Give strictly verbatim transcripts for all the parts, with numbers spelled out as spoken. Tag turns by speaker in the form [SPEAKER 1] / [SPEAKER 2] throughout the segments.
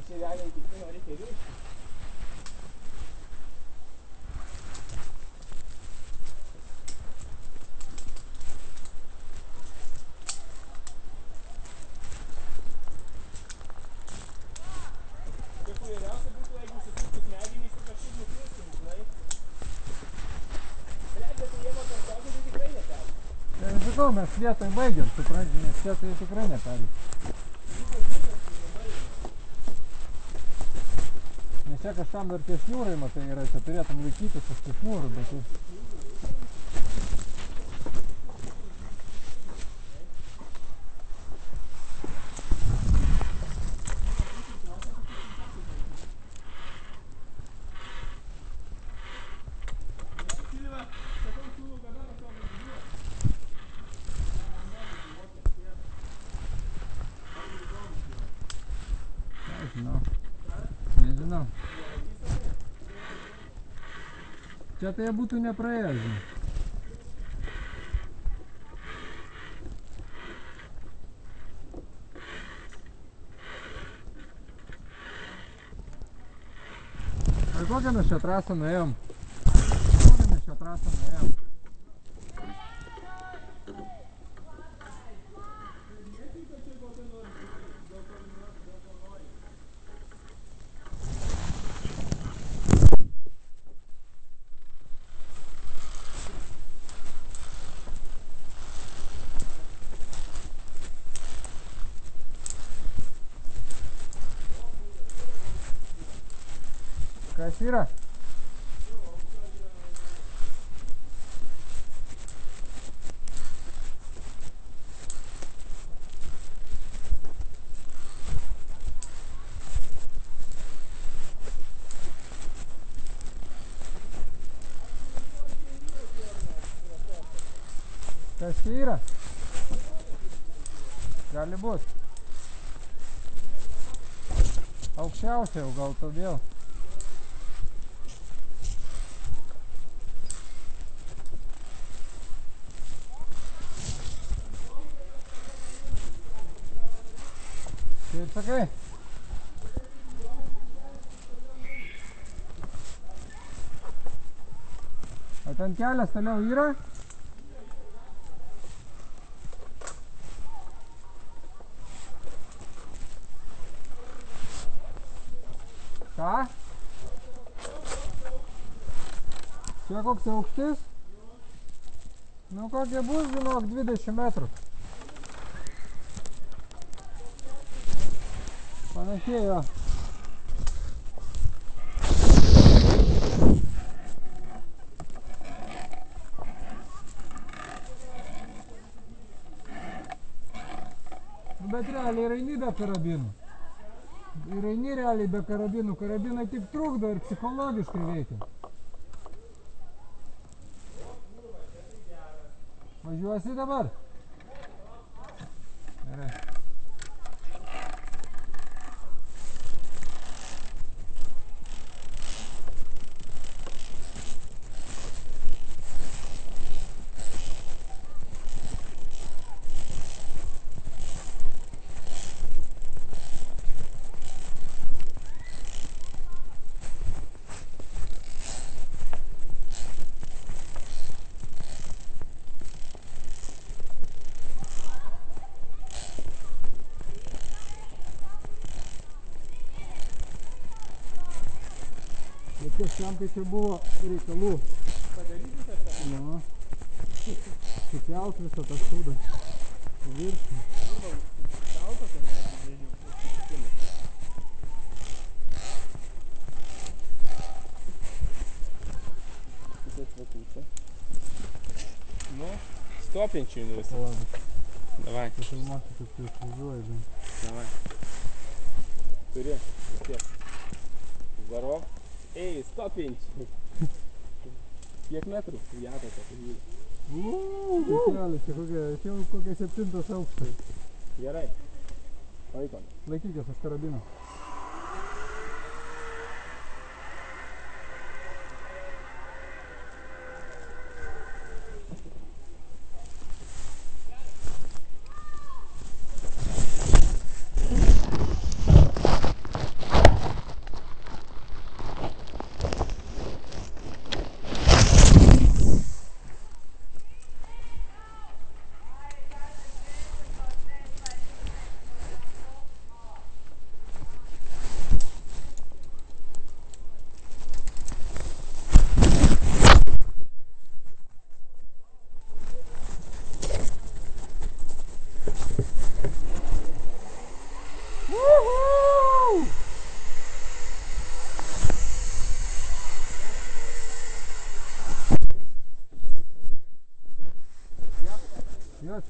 [SPEAKER 1] čia realiai kiekvieno reikia rinkti. Populiariausia būtų, jeigu susirgtų smegenys ir kažkaip nukristum, žinai. Blėt, bet jie vakar sakė, tai tikrai neperį.
[SPEAKER 2] Tai sakau, mes vietoj baigiam, supranti, nes vietoj tikrai neperį. Nes čia kažkam dar tie šniūrai, matai, yra, čia turėtum laikytis už tų šniūrų, bet jau... Nežinau. Nežinau. Čia tai būtų nepraėjęs, žinai. Ar kokią mes šią trasą nuėjom? Kokią mes šią trasą nuėjom? Kas yra? Kas čia yra? Gali būt. Aukščiausia jau gal todėl. Kaip sakai? O ten kelias toliau yra? Ką? Čia koks aukštis? Nu kokie bus, žinok, dvidešimt metrų. Panašiai jo. Bet realiai raini be karabinų. Raini realiai be karabinų. Karabinai tik trukdo ir psichologiškai veikia. Važiuosi dabar? Gerai. Bet kažkam tai čia buvo reikalų
[SPEAKER 1] Padaryti kažką?
[SPEAKER 2] nu, sukelt visą tą šūdą į viršų.
[SPEAKER 1] Šalto, tai nežinau, susitikimai. Kaip vakučia. Nu, stopiančiai nu visą.
[SPEAKER 2] Palauk,
[SPEAKER 1] Davai.
[SPEAKER 2] pafilmuosiu, kaip tu išvažiuoji, žinai.
[SPEAKER 1] Давай. Turi, kiek. Здоров. Ей, стопинч. Kiek metrų? Jata tą pažiūrė.
[SPEAKER 2] Uuu, tai kelias, čia kokia, čia jau kokia septintas aukštai.
[SPEAKER 1] Gerai. Laikom.
[SPEAKER 2] Laikykės už karabino.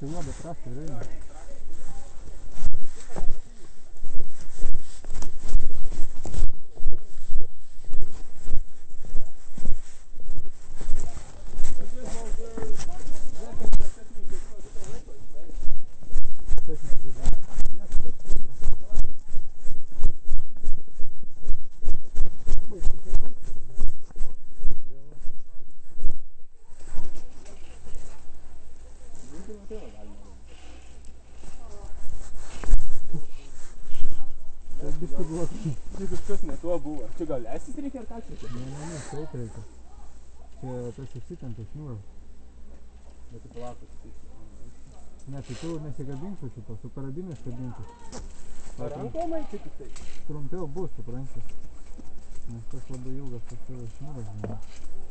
[SPEAKER 2] tai jo, bet rasti reikia. Biškį blogai.
[SPEAKER 1] Čia kažkas ne tuo buvo. Čia gal leistis reikia ar ką čia?
[SPEAKER 2] Ne, ne, ne, taip reikia. Čia tas išsitempė šniūras.
[SPEAKER 1] Bet tai palauk, pasitikti.
[SPEAKER 2] Ne, tai tu nesigabinsi šito, su karabinais kabinsi.
[SPEAKER 1] Ar rankom eiti tik tai?
[SPEAKER 2] Trumpiau bus, supranti. Nes tas labai ilgas tas tavo šniūras.